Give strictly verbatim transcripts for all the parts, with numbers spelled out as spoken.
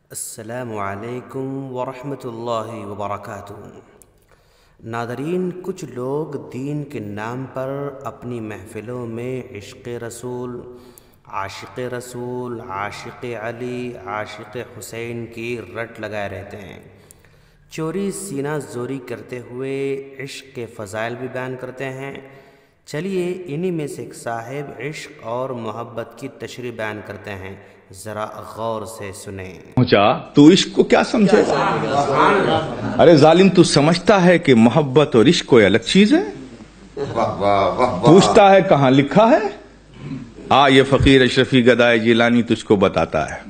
السلام علیکم ورحمۃ اللہ وبرکاتہ۔ ناظرین، کچھ لوگ دین کے نام پر اپنی محفلوں میں عشق رسول، عاشق رسول، عاشق علی، عاشق حسین کی رٹ لگائے رہتے ہیں۔ چوری سینہ زوری کرتے ہوئے عشق کے فضائل بھی بیان کرتے ہیں۔ چلیے انہی میں سے ایک صاحب عشق اور محبت کی تشریح بیان کرتے ہیں، ذرا غور سے سنیں۔ پہنچا تو عشق کو کیا سمجھے؟ ارے ظالم، تو سمجھتا ہے کہ محبت اور عشق کوئی الگ چیز ہے؟ پوچھتا ہے کہاں لکھا ہے؟ آ یہ فقیر اشرفی گدائے جیلانی تجھ کو بتاتا ہے،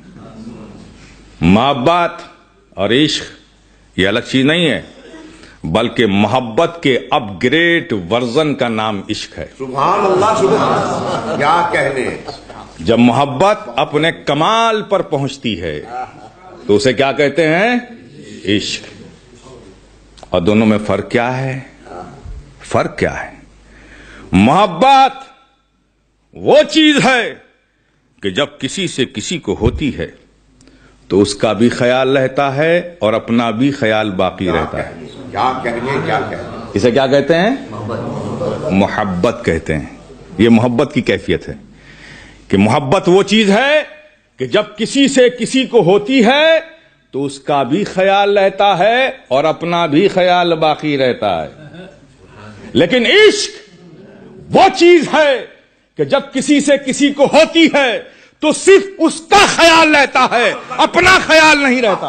محبت اور عشق یہ الگ چیز نہیں ہے، بلکہ محبت کے اپ گریڈ ورژن کا نام عشق ہے۔ سبحان اللہ، سبحان اللہ، کیا کہنے۔ جب محبت اپنے کمال پر پہنچتی ہے تو اسے کیا کہتے ہیں؟ عشق۔ اور دونوں میں فرق کیا ہے؟ فرق کیا ہے؟ محبت وہ چیز ہے کہ جب کسی سے کسی کو ہوتی ہے تو اس کا بھی خیال رہتا ہے اور اپنا بھی خیال باقی رہتا ہے۔ کیا کہنے، کیا کہنے۔ اسے کیا کہتے ہیں؟ محبت کہتے ہیں۔ یہ محبت کی کیفیت ہے کہ محبت وہ چیز ہے کہ جب کسی سے کسی کو ہوتی ہے تو اس کا بھی خیال رہتا ہے اور اپنا بھی خیال باقی رہتا ہے۔ لیکن عشق وہ چیز ہے کہ جب کسی سے کسی کو ہوتی ہے تو صرف اس کا خیال رہتا ہے، اپنا خیال نہیں رہتا۔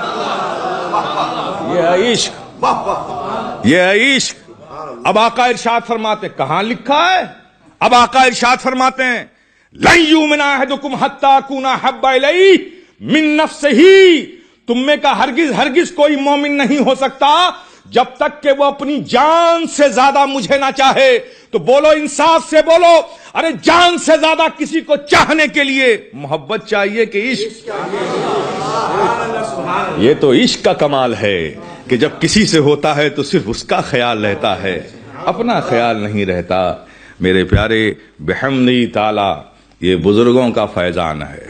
یہ ہے عشق، یہ ہے عشق۔ اب آقا ارشاد فرماتے، کہاں لکھا ہے؟ اب آقا ارشاد فرماتے ہیں، لن یؤمن احدکم حتی اکون احب الیہ من نفسہ، تم میں کا ہرگز ہرگز کوئی مومن نہیں ہو سکتا جب تک کہ وہ اپنی جان سے زیادہ مجھے نہ چاہے۔ تو بولو، انصاف سے بولو، ارے جان سے زیادہ کسی کو چاہنے کے لیے محبت چاہیے کہ عشق؟ یہ تو عشق کا کمال ہے کہ جب کسی سے ہوتا ہے تو صرف اس کا خیال رہتا ہے، اپنا خیال نہیں رہتا۔ میرے پیارے، بحمدہ تعالی یہ بزرگوں کا فیضان ہے۔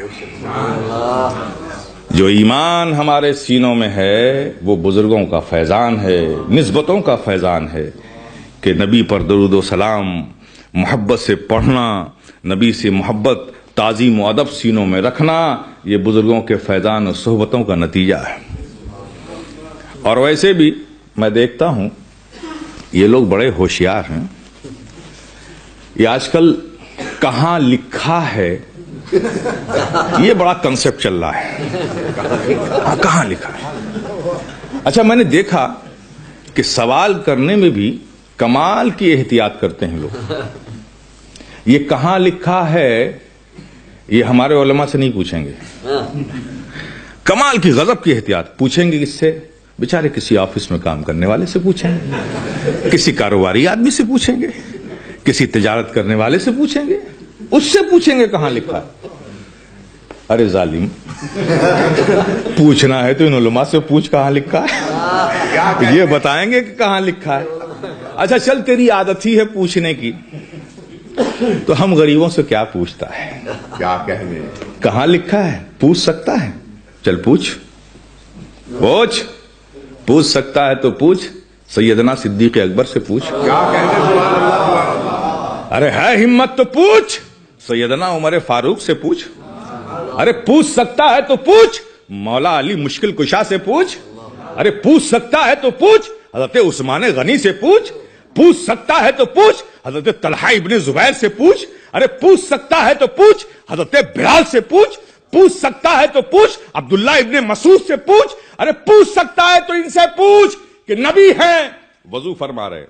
جو ایمان ہمارے سینوں میں ہے وہ بزرگوں کا فیضان ہے، نسبتوں کا فیضان ہے کہ نبی پر درود و سلام محبت سے پڑھنا، نبی سے محبت، تعظیم و ادب سینوں میں رکھنا، یہ بزرگوں کے فیضان و صحبتوں کا نتیجہ ہے۔ اور ویسے بھی میں دیکھتا ہوں یہ لوگ بڑے ہوشیار ہیں۔ یہ آج کل کہاں لکھا ہے یہ بڑا کنسپٹ چل رہا ہے، کہاں لکھا ہے۔ اچھا، میں نے دیکھا کہ سوال کرنے میں بھی کمال کی احتیاط کرتے ہیں لوگ۔ یہ کہاں لکھا ہے یہ ہمارے علماء سے نہیں پوچھیں گے، کمال کی غضب کی احتیاط پوچھیں گے کس سے؟ بیچارے کسی آفس میں کام کرنے والے سے پوچھیں گے، کسی کاروباری آدمی سے پوچھیں گے، کسی تجارت کرنے والے سے پوچھیں گے، اس سے پوچھیں گے کہاں لکھا ہے۔ ارے ظالم، پوچھنا ہے تو ان علماء سے پوچھ کہاں لکھا ہے، یہ بتائیں گے کہ کہاں لکھا ہے۔ اچھا چل، تیری عادت ہی ہے پوچھنے کی، تو ہم غریبوں سے کیا پوچھتا ہے؟ کیا کہنے۔ کہاں لکھا ہے پوچھ سکتا ہے؟ چل پوچھ، پوچھ، پوچھ سکتا ہے تو پوچھ، سیدنا صدیق اکبر سے پوچھ۔ کیا کہنے، سبحان اللہ، سبحان اللہ۔ ارے ہے ہمت تو پوچھ، سیدنا عمر فاروق سے پوچھ۔ ارے پوچھ سکتا ہے تو پوچھ، مولا علی مشکل کشا سے پوچھ۔ ارے پوچھ سکتا ہے تو پوچھ، حضرت عثمان غنی سے پوچھ۔ پوچھ سکتا ہے تو پوچھ، حضرت طلحہ ابن زبیر سے پوچھ۔ ارے پوچھ سکتا ہے تو پوچھ، حضرت بلال سے پوچھ۔ پوچھ سکتا ہے تو پوچھ، عبداللہ ابن مسعود سے پوچھ۔ ارے پوچھ سکتا ہے تو ان سے پوچھ کہ نبی ہیں، وضو فرما رہے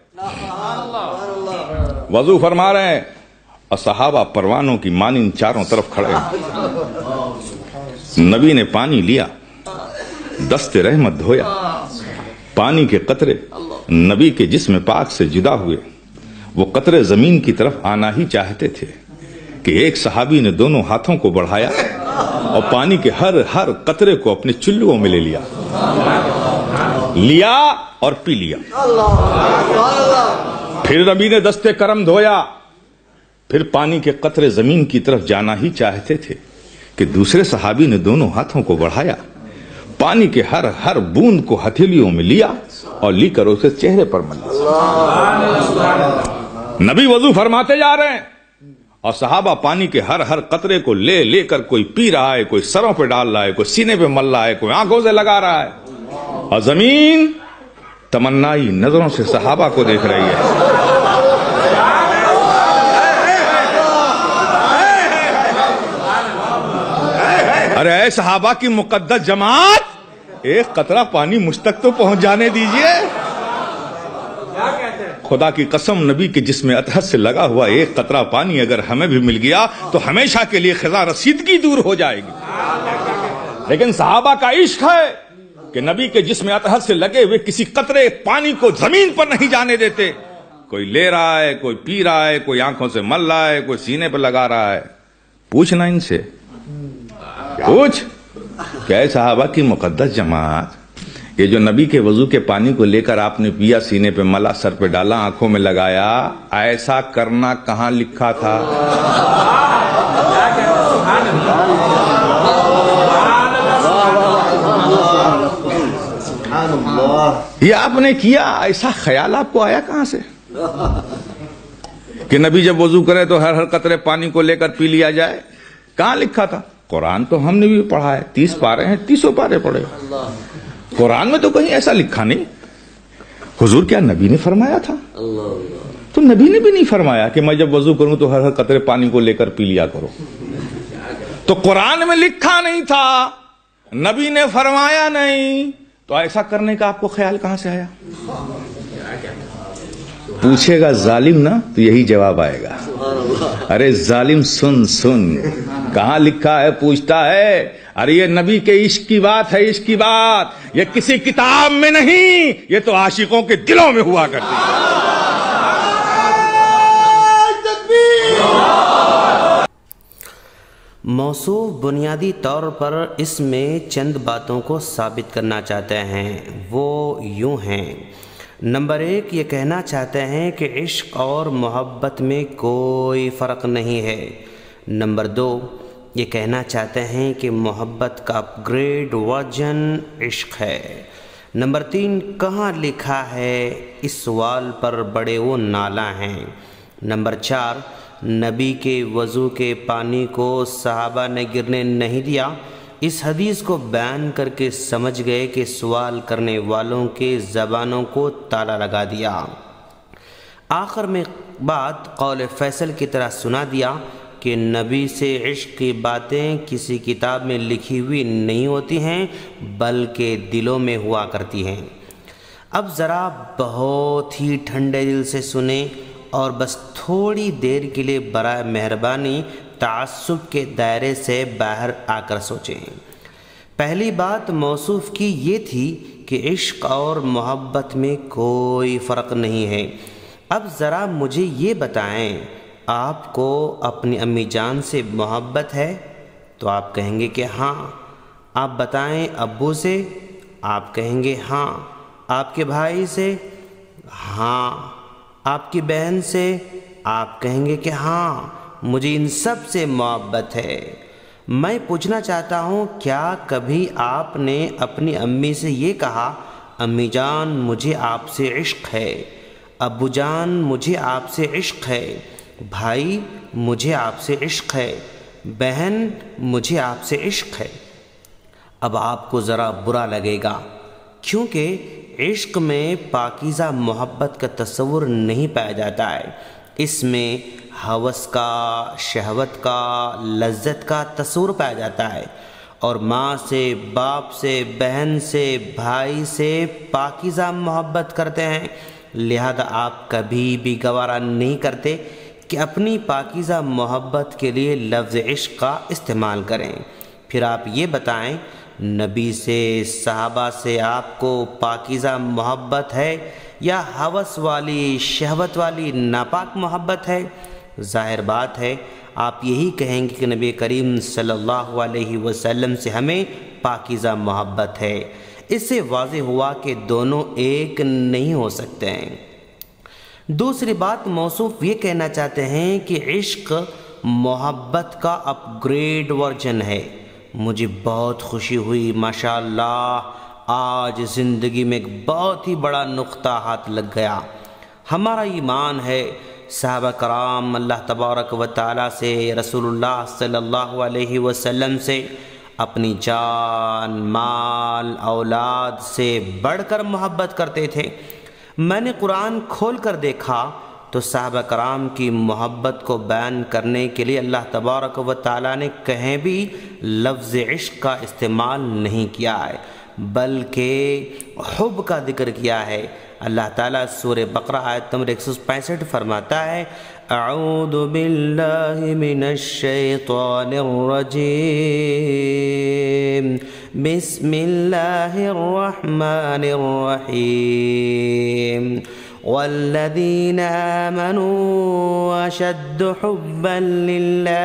وضو فرما رہے ہیں اور صحابہ پروانوں کی مانند چاروں طرف کھڑے ہیں۔ نبی نے پانی لیا، دست رحمت دھویا، پانی کے قطرے نبی کے جسم پاک سے جدا ہوئے۔ وہ قطرے زمین کی طرف آنا ہی چاہتے تھے کہ ایک صحابی نے دونوں ہاتھوں کو بڑھایا اور پانی کے ہر ہر قطرے کو اپنے چلوؤں میں لے لیا لیا اور پی لیا۔ پھر نبی نے دستے کرم دھویا، پھر پانی کے قطرے زمین کی طرف جانا ہی چاہتے تھے کہ دوسرے صحابی نے دونوں ہاتھوں کو بڑھایا پانی کے ہر ہر بوند کو ہتھیلیوں میں لیا اور لی کر اسے چہرے پر مل لیا۔ نبی وضو فرماتے جا رہے ہیں اور صحابہ پانی کے ہر ہر قطرے کو لے لے کر کوئی پی رہا ہے، کوئی سروں پہ ڈال رہا ہے، کوئی سینے پہ مل رہا ہے، کوئی آنکھوں سے لگا رہا ہے، اور زمین تمنائی نظروں سے صحابہ کو دیکھ رہی ہے۔ ارے اے صحابہ کی مقدس جماعت، ایک قطرہ پانی مجھ تک تو پہنچ جانے دیجئے۔ خدا کی قسم، نبی کے جسم اطہر سے لگا ہوا ایک قطرہ پانی اگر ہمیں بھی مل گیا تو ہمیشہ کے لیے خزاں رسیدگی دور ہو جائے گی۔ لیکن صحابہ کا عشق ہے کہ نبی کے جسم اطہر سے لگے ہوئے کسی قطرے پانی کو زمین پر نہیں جانے دیتے۔ کوئی لے رہا ہے، کوئی پی رہا ہے، کوئی آنکھوں سے مل رہا ہے، کوئی سینے پہ لگا رہا ہے۔ پوچھنا ان سے، پوچھ کیا ہے صحابہ کی مقدس جماعت، یہ جو نبی کے وضو کے پانی کو لے کر آپ نے پیا، سینے پہ ملا، سر پہ ڈالا، آنکھوں میں لگایا، ایسا کرنا کہاں لکھا تھا؟ یہ آپ نے کیا، ایسا خیال آپ کو آیا کہاں سے کہ نبی جب وضو کرے تو ہر ہر قطرے پانی کو لے کر پی لیا جائے؟ کہاں لکھا تھا؟ قرآن تو ہم نے بھی پڑھا ہے، تیس پارے ہیں، تیسوں پارے پڑھے، قرآن میں تو کہیں ایسا لکھا نہیں۔ حضور کیا نبی نے فرمایا تھا؟ تو نبی نے بھی نہیں فرمایا کہ میں جب وضو کروں تو ہر ہر قطرے پانی کو لے کر پی لیا کرو۔ تو قرآن میں لکھا نہیں تھا، نبی نے فرمایا نہیں، تو ایسا کرنے کا آپ کو خیال کہاں سے آیا؟ پوچھے گا ظالم نا تو یہی جواب آئے گا، ارے ظالم سن سن، کہاں لکھا ہے؟ پوچھتا ہے، ارے یہ نبی کے عشق کی بات ہے، عشق کی بات، یہ کسی کتاب میں نہیں، یہ تو عاشقوں کے دلوں میں ہوا کرتی ہے۔ موصوف بنیادی طور پر اس میں چند باتوں کو ثابت کرنا چاہتے ہیں، وہ یوں ہیں۔ نمبر ایک، یہ کہنا چاہتے ہیں کہ عشق اور محبت میں کوئی فرق نہیں ہے۔ نمبر دو، یہ کہنا چاہتے ہیں کہ محبت کا اپ گریڈ ورژن عشق ہے۔ نمبر تین، کہاں لکھا ہے؟ اس سوال پر بڑے وہ نالاں ہیں۔ نمبر چار، نبی کے وضو کے پانی کو صحابہ نے گرنے نہیں دیا، اس حدیث کو بیان کر کے سمجھ گئے کہ سوال کرنے والوں کے زبانوں کو تالا لگا دیا۔ آخر میں بات قول فیصل کی طرح سنا دیا کہ نبی سے عشق کی باتیں کسی کتاب میں لکھی ہوئی نہیں ہوتی ہیں بلکہ دلوں میں ہوا کرتی ہیں۔ اب ذرا بہت ہی ٹھنڈے دل سے سنیں اور بس تھوڑی دیر کے لیے برائے مہربانی تعصب کے دائرے سے باہر آ کر سوچیں۔ پہلی بات موصوف کی یہ تھی کہ عشق اور محبت میں کوئی فرق نہیں ہے۔ اب ذرا مجھے یہ بتائیں، آپ کو اپنی امی جان سے محبت ہے؟ تو آپ کہیں گے کہ ہاں۔ آپ بتائیں ابو سے؟ آپ کہیں گے ہاں۔ آپ کے بھائی سے؟ ہاں۔ آپ کی بہن سے؟ آپ کہیں گے کہ ہاں، مجھے ان سب سے محبت ہے۔ میں پوچھنا چاہتا ہوں، کیا کبھی آپ نے اپنی امی سے یہ کہا، امی جان مجھے آپ سے عشق ہے، ابو جان مجھے آپ سے عشق ہے، بھائی مجھے آپ سے عشق ہے، بہن مجھے آپ سے عشق ہے؟ اب آپ کو ذرا برا لگے گا، کیونکہ عشق میں پاکیزہ محبت کا تصور نہیں پایا جاتا ہے، اس میں ہوس کا، شہوت کا، لذت کا تصور پایا جاتا ہے، اور ماں سے، باپ سے، بہن سے، بھائی سے پاکیزہ محبت کرتے ہیں، لہذا آپ کبھی بھی گوارا نہیں کرتے کہ اپنی پاکیزہ محبت کے لیے لفظ عشق کا استعمال کریں۔ پھر آپ یہ بتائیں، نبی سے، صحابہ سے آپ کو پاکیزہ محبت ہے یا ہوس والی، شہوت والی ناپاک محبت ہے؟ ظاہر بات ہے آپ یہی کہیں گے کہ نبی کریم صلی اللہ علیہ وسلم سے ہمیں پاکیزہ محبت ہے۔ اس سے واضح ہوا کہ دونوں ایک نہیں ہو سکتے ہیں۔ دوسری بات، موصوف یہ کہنا چاہتے ہیں کہ عشق محبت کا اپ گریڈ ورژن ہے۔ مجھے بہت خوشی ہوئی، ماشاءاللہ آج زندگی میں ایک بہت ہی بڑا نقطہ ہاتھ لگ گیا۔ ہمارا ایمان ہے صحابہ کرام اللہ تبارک و تعالیٰ سے، رسول اللہ صلی اللہ علیہ وسلم سے اپنی جان، مال، اولاد سے بڑھ کر محبت کرتے تھے۔ میں نے قرآن کھول کر دیکھا تو صحابہ کرام کی محبت کو بیان کرنے کے لیے اللہ تبارک و تعالیٰ نے کہیں بھی لفظ عشق کا استعمال نہیں کیا ہے، بلکہ حب کا ذکر کیا ہے۔ اللہ تعالیٰ سورہ بقرہ آیت نمبر ایک سو پینسٹھ فرماتا ہے، اعوذ باللہ من الشیطان الرجیم، بسم اللہ الرحمن الرحیم، والذین آمنوا اشد حبا للہ،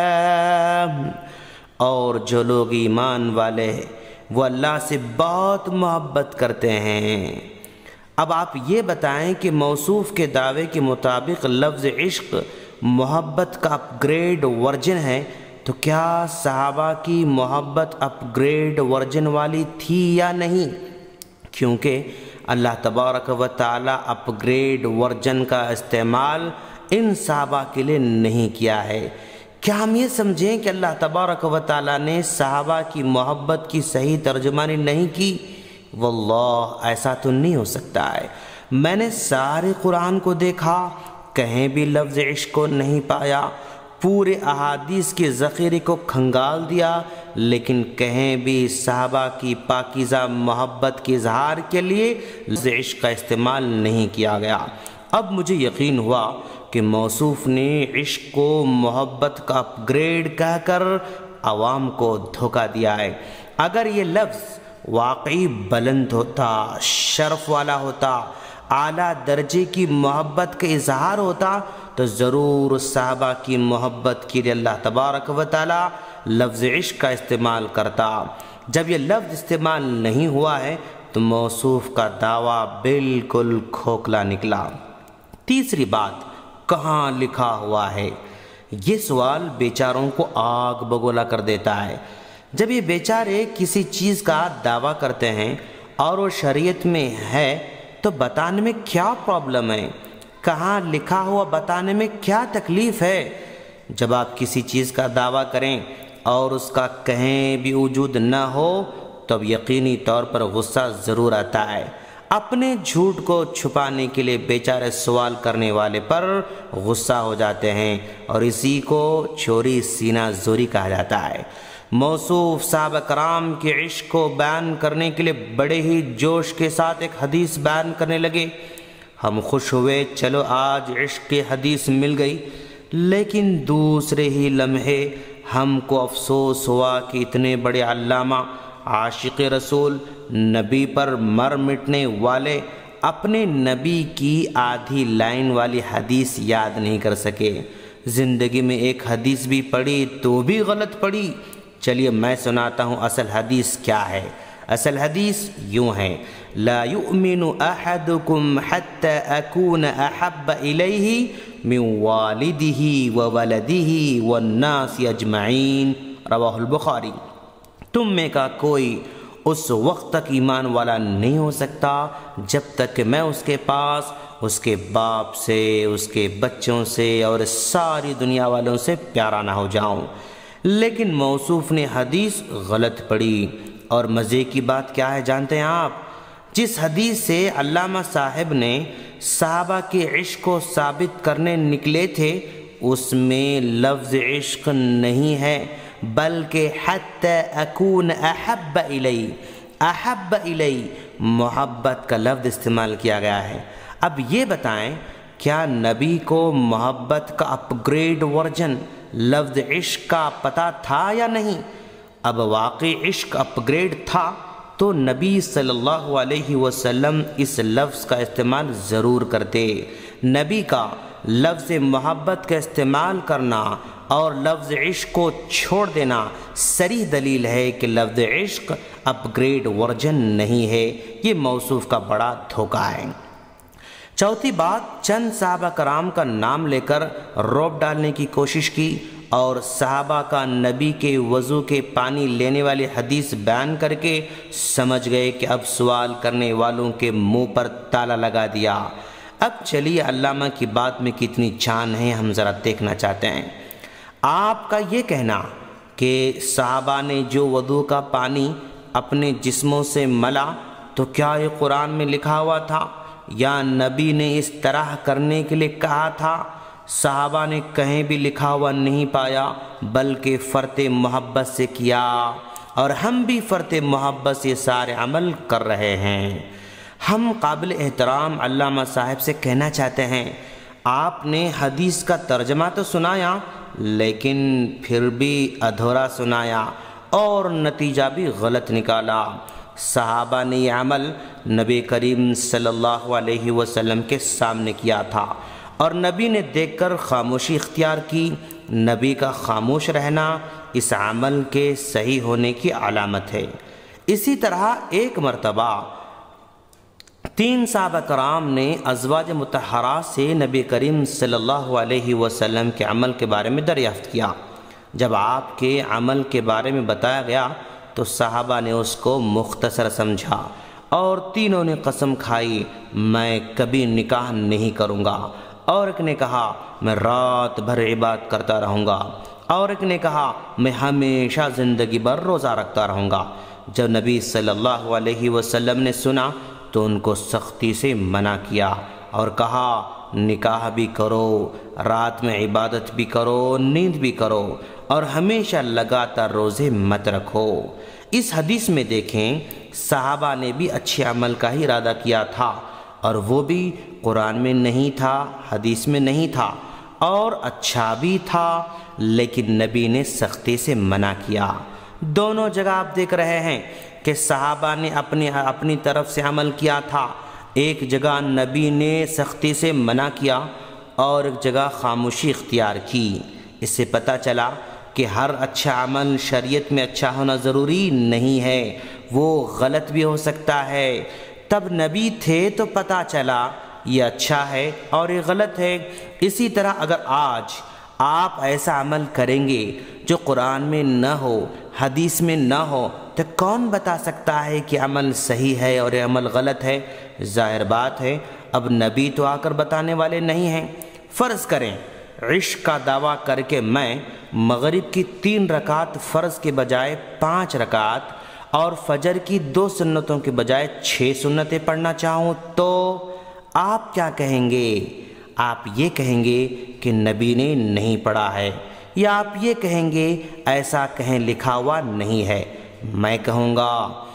اور جو لوگ ایمان والے ہیں وہ اللہ سے بہت محبت کرتے ہیں۔ اب آپ یہ بتائیں کہ موصوف کے دعوے کے مطابق لفظ عشق محبت کا اپ گریڈ ورژن ہے، تو کیا صحابہ کی محبت اپ گریڈ ورژن والی تھی یا نہیں؟ کیونکہ اللہ تبارک و تعالیٰ اپ گریڈ ورژن کا استعمال ان صحابہ کے لیے نہیں کیا ہے۔ کیا ہم یہ سمجھیں کہ اللہ تبارک و تعالیٰ نے صحابہ کی محبت کی صحیح ترجمانی نہیں کی؟ واللہ ایسا تو نہیں ہو سکتا ہے۔ میں نے سارے قرآن کو دیکھا، کہیں بھی لفظ عشق کو نہیں پایا، پورے احادیث کے ذخیرے کو کھنگال دیا، لیکن کہیں بھی صحابہ کی پاکیزہ محبت کے اظہار کے لیے لفظ عشق کا استعمال نہیں کیا گیا۔ اب مجھے یقین ہوا کہ موصوف نے عشق کو محبت کا اپ گریڈ کہہ کر عوام کو دھوکہ دیا ہے۔ اگر یہ لفظ واقعی بلند ہوتا، شرف والا ہوتا، اعلیٰ درجے کی محبت کا اظہار ہوتا، تو ضرور صحابہ کی محبت کے لیے اللہ تبارک و تعالیٰ لفظ عشق کا استعمال کرتا۔ جب یہ لفظ استعمال نہیں ہوا ہے تو موصوف کا دعویٰ بالکل کھوکھلا نکلا۔ تیسری بات، کہاں لکھا ہوا ہے؟ یہ سوال بیچاروں کو آگ بگولا کر دیتا ہے۔ جب یہ بیچارے کسی چیز کا دعویٰ کرتے ہیں اور وہ شریعت میں ہے تو بتانے میں کیا پرابلم ہے؟ کہاں لکھا ہوا بتانے میں کیا تکلیف ہے؟ جب آپ کسی چیز کا دعویٰ کریں اور اس کا کہیں بھی وجود نہ ہو تو اب یقینی طور پر غصہ ضرور آتا ہے۔ اپنے جھوٹ کو چھپانے کے لیے بیچارے سوال کرنے والے پر غصہ ہو جاتے ہیں، اور اسی کو چوری سینہ زوری کہا جاتا ہے۔ موصوف صحابہ کرام کے عشق کو بیان کرنے کے لیے بڑے ہی جوش کے ساتھ ایک حدیث بیان کرنے لگے۔ ہم خوش ہوئے، چلو آج عشق کی حدیث مل گئی، لیکن دوسرے ہی لمحے ہم کو افسوس ہوا کہ اتنے بڑے علامہ، عاشق رسول، نبی پر مر مٹنے والے اپنے نبی کی آدھی لائن والی حدیث یاد نہیں کر سکے۔ زندگی میں ایک حدیث بھی پڑھی تو بھی غلط پڑھی۔ چلیے میں سناتا ہوں اصل حدیث کیا ہے۔ اصل حدیث یوں ہے، لا یؤمن احدکم حتی اکون احب الیہ من والدہ وولدہ والناس اجمعین، رواہ البخاری۔ تم میں کا کوئی اس وقت تک ایمان والا نہیں ہو سکتا جب تک کہ میں اس کے پاس اس کے باپ سے، اس کے بچوں سے اور ساری دنیا والوں سے پیارا نہ ہو جاؤں۔ لیکن موصوف نے حدیث غلط پڑھی، اور مزے کی بات کیا ہے جانتے ہیں آپ؟ جس حدیث سے علامہ صاحب نے صحابہ کے عشق کو ثابت کرنے نکلے تھے اس میں لفظ عشق نہیں ہے، بلکہ حتی اکون احب الی، احب الی محبت کا لفظ استعمال کیا گیا ہے۔ اب یہ بتائیں کیا نبی کو محبت کا اپ گریڈ ورژن لفظ عشق کا پتہ تھا یا نہیں؟ اب واقعی عشق اپ گریڈ تھا تو نبی صلی اللہ علیہ وسلم اس لفظ کا استعمال ضرور کرتے۔ نبی کا لفظ محبت کا استعمال کرنا اور لفظ عشق کو چھوڑ دینا صریح دلیل ہے کہ لفظ عشق اپ گریڈ ورژن نہیں ہے۔ یہ موصوف کا بڑا دھوکہ ہے۔ چوتھی بات، چند صحابہ کرام کا نام لے کر روب ڈالنے کی کوشش کی اور صحابہ کا نبی کے وضو کے پانی لینے والی حدیث بیان کر کے سمجھ گئے کہ اب سوال کرنے والوں کے منہ پر تالا لگا دیا۔ اب چلیے علامہ کی بات میں کتنی جان ہے ہم ذرا دیکھنا چاہتے ہیں۔ آپ کا یہ کہنا کہ صحابہ نے جو وضو کا پانی اپنے جسموں سے ملا تو کیا یہ قرآن میں لکھا ہوا تھا یا نبی نے اس طرح کرنے کے لیے کہا تھا؟ صحابہ نے کہیں بھی لکھا ہوا نہیں پایا، بلکہ فرط محبت سے کیا، اور ہم بھی فرط محبت سے سارے عمل کر رہے ہیں۔ ہم قابل احترام علامہ صاحب سے کہنا چاہتے ہیں، آپ نے حدیث کا ترجمہ تو سنایا لیکن پھر بھی ادھورا سنایا اور نتیجہ بھی غلط نکالا۔ صحابہ نے یہ عمل نبی کریم صلی اللہ علیہ وسلم کے سامنے کیا تھا اور نبی نے دیکھ کر خاموشی اختیار کی۔ نبی کا خاموش رہنا اس عمل کے صحیح ہونے کی علامت ہے۔ اسی طرح ایک مرتبہ تین صحابہ کرام نے ازواج مطہرات سے نبی کریم صلی اللہ علیہ وسلم کے عمل کے بارے میں دریافت کیا۔ جب آپ کے عمل کے بارے میں بتایا گیا تو صحابہ نے اس کو مختصر سمجھا اور تینوں نے قسم کھائی، میں کبھی نکاح نہیں کروں گا، اور ایک نے کہا میں رات بھر عبادت کرتا رہوں گا، اور ایک نے کہا میں ہمیشہ زندگی بھر روزہ رکھتا رہوں گا۔ جب نبی صلی اللہ علیہ وسلم نے سنا تو ان کو سختی سے منع کیا اور کہا نکاح بھی کرو، رات میں عبادت بھی کرو، نیند بھی کرو، اور ہمیشہ لگاتار روزے مت رکھو۔ اس حدیث میں دیکھیں صحابہ نے بھی اچھے عمل کا ہی ارادہ کیا تھا، اور وہ بھی قرآن میں نہیں تھا، حدیث میں نہیں تھا، اور اچھا بھی تھا، لیکن نبی نے سختی سے منع کیا۔ دونوں جگہ آپ دیکھ رہے ہیں کہ صحابہ نے اپنی اپنی طرف سے عمل کیا تھا، ایک جگہ نبی نے سختی سے منع کیا اور ایک جگہ خاموشی اختیار کی۔ اس سے پتہ چلا کہ ہر اچھا عمل شریعت میں اچھا ہونا ضروری نہیں ہے، وہ غلط بھی ہو سکتا ہے۔ تب نبی تھے تو پتہ چلا یہ اچھا ہے اور یہ غلط ہے۔ اسی طرح اگر آج آپ ایسا عمل کریں گے جو قرآن میں نہ ہو، حدیث میں نہ ہو، تو کون بتا سکتا ہے کہ عمل صحیح ہے اور یہ عمل غلط ہے؟ ظاہر بات ہے اب نبی تو آ کر بتانے والے نہیں ہیں۔ فرض کریں عشق کا دعویٰ کر کے میں مغرب کی تین رکعت فرض کے بجائے پانچ رکعت اور فجر کی دو سنتوں کے بجائے چھ سنتیں پڑھنا چاہوں تو آپ کیا کہیں گے؟ آپ یہ کہیں گے کہ نبی نے نہیں پڑھا ہے، یا آپ یہ کہیں گے ایسا کہیں لکھا ہوا نہیں ہے؟ میں کہوں گا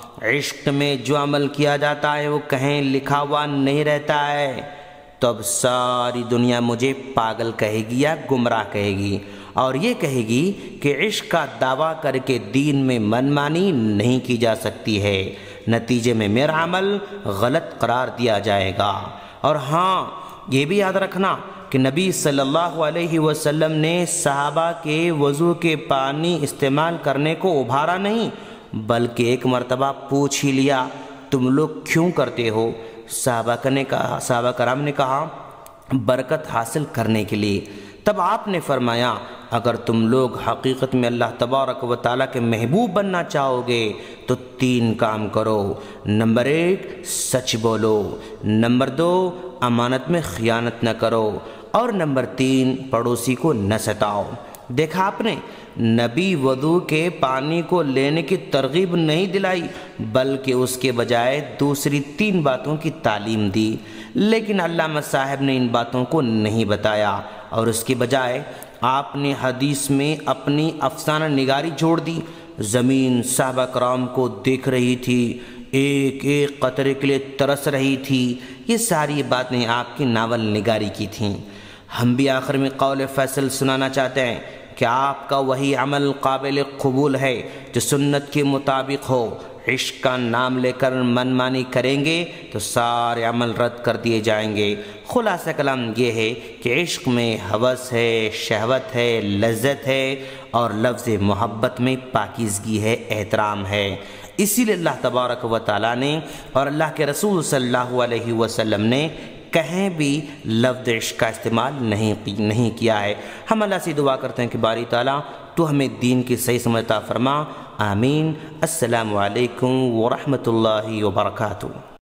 عشق میں جو عمل کیا جاتا ہے وہ کہیں لکھا ہوا نہیں رہتا ہے۔ تو اب ساری دنیا مجھے پاگل کہے گی یا گمراہ کہے گی، اور یہ کہے گی کہ عشق کا دعویٰ کر کے دین میں منمانی نہیں کی جا سکتی ہے، نتیجے میں میرا عمل غلط قرار دیا جائے گا۔ اور ہاں یہ بھی یاد رکھنا کہ نبی صلی اللہ علیہ وسلم نے صحابہ کے وضو کے پانی استعمال کرنے کو ابھارا نہیں، بلکہ ایک مرتبہ پوچھ ہی لیا تم لوگ کیوں کرتے ہو؟ صحابہ نے کہا صحابہ کرام نے کہا برکت حاصل کرنے کے لیے۔ تب آپ نے فرمایا اگر تم لوگ حقیقت میں اللہ تبارک و تعالیٰ کے محبوب بننا چاہو گے تو تین کام کرو۔ نمبر ایک سچ بولو، نمبر دو امانت میں خیانت نہ کرو، اور نمبر تین پڑوسی کو نہ ستاؤ۔ دیکھا آپ نے نبی وضو کے پانی کو لینے کی ترغیب نہیں دلائی، بلکہ اس کے بجائے دوسری تین باتوں کی تعلیم دی، لیکن علامہ صاحب نے ان باتوں کو نہیں بتایا، اور اس کے بجائے آپ نے حدیث میں اپنی افسانہ نگاری جوڑ دی۔ زمین صحابہ کرام کو دیکھ رہی تھی، ایک ایک قطرے کے لیے ترس رہی تھی، یہ ساری باتیں آپ کی ناول نگاری کی تھیں۔ ہم بھی آخر میں قول فیصل سنانا چاہتے ہیں کہ آپ کا وہی عمل قابل قبول ہے جو سنت کے مطابق ہو۔ عشق کا نام لے کر منمانی کریں گے تو سارے عمل رد کر دیے جائیں گے۔ خلاصہ کلام یہ ہے کہ عشق میں ہوس ہے، شہوت ہے، لذت ہے، اور لفظ محبت میں پاکیزگی ہے، احترام ہے۔ اسی لیے اللہ تبارک و تعالیٰ نے اور اللہ کے رسول صلی اللہ علیہ وسلم نے کہیں بھی لفظ عشق کا استعمال نہیں نہیں کیا ہے۔ ہم اللہ سے دعا کرتے ہیں کہ باری تعالیٰ تو ہمیں دین کی صحیح سمجھ عطا فرما، آمین۔ السلام علیکم ورحمۃ اللہ وبرکاتہ۔